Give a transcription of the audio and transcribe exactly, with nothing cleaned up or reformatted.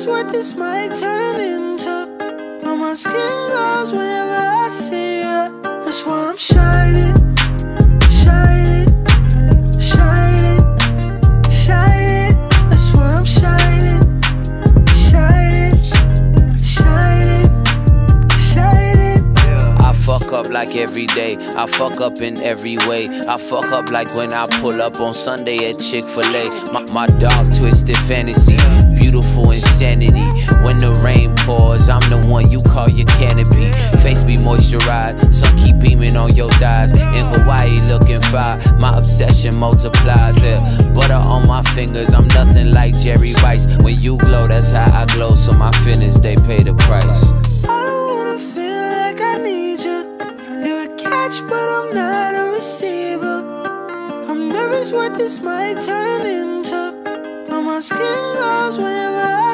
nervous what this might turn into, but my skin glows whenever I see you. That's why I'm shining, shining, shining, shining. That's why I'm shining, shining, shining, shining. I fuck up like every day, I fuck up in every way. I fuck up like when I pull up on Sunday at Chick-fil-A. My, my dark twisted fantasy, beautiful insanity. When the rain pours, I'm the one you call your canopy. Face be moisturized, sun keep beaming on your thighs. In Hawaii looking fire, my obsession multiplies. Yeah. Butter on my fingers, I'm nothing like Jerry Rice. When you glow, that's how I glow, so my feelings, they pay the price. I don't wanna feel like I need you. You're a catch, but I'm not a receiver. I'm nervous what this might turn into, but my skin glows whenever I